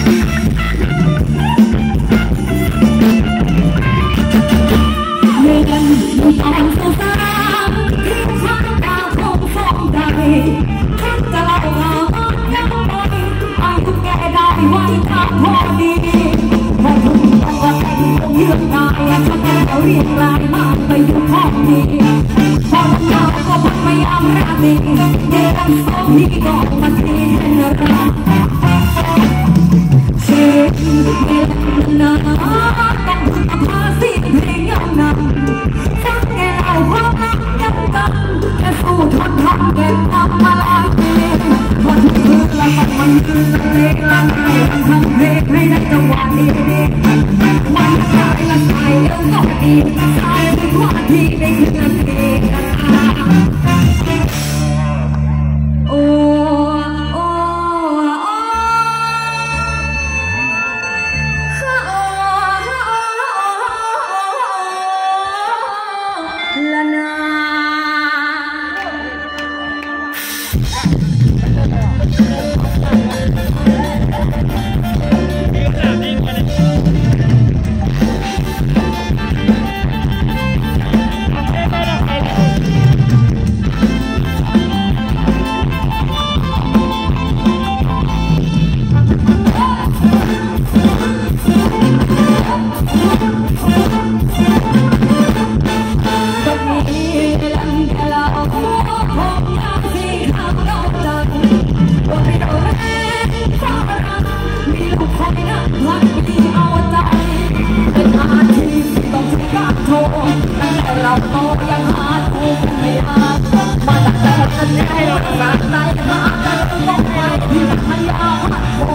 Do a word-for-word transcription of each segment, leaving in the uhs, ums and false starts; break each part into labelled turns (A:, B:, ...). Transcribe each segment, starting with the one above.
A: เรียกลายมาไปอยู่ห้องนี้พอทำงานก็พักไม่ยอมราดีเดินสองนี้ก็มาทีเป็นรักเชื่อเวลาต้องทำสิ่งเพลงยังนำสักแก่เอาเพราะรักยังกันแค่สู้ทนทำเก็บทำมาหลายปีพอถึงคืนละมันคือเพลงละไงทำเพลงให้ได้จังหวะดีวันใจละใจเดี๋ยวก็ดีใจเป็นว่าที่ได้คืนดีโอ้โอ้ละนาเราโตยังหาถูกไม่อาจมาแต่กันให้เราสานใจมาแต่ต้องไปที่ไม่อาจ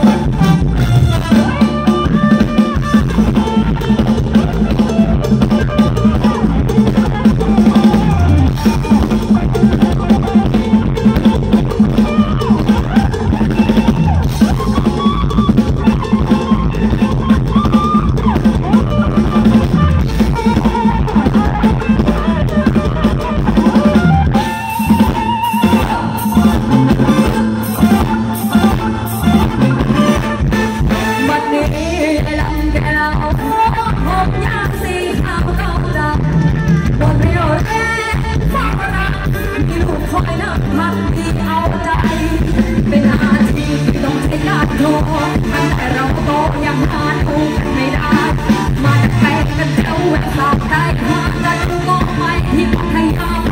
A: เป็นอาชีพที่ต้องใช้การโทรแต่เราโตยังหาถูกไม่ได้มาแต่แข่งกันเจ้าแหวกสอบได้หากันก็ไม่ที่พยายาม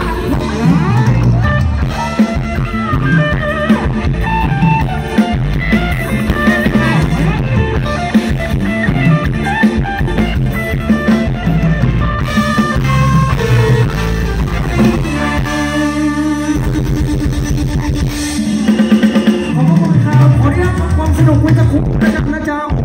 A: สนุกมันจะคุ้มนะครับนะเจ้า